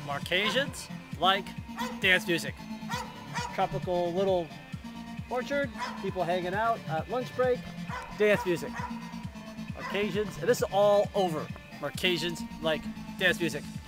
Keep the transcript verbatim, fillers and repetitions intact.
Marquesians like dance music. Tropical little orchard, people hanging out at lunch break, dance music. Marquesians, and this is all over. Marquesians like dance music.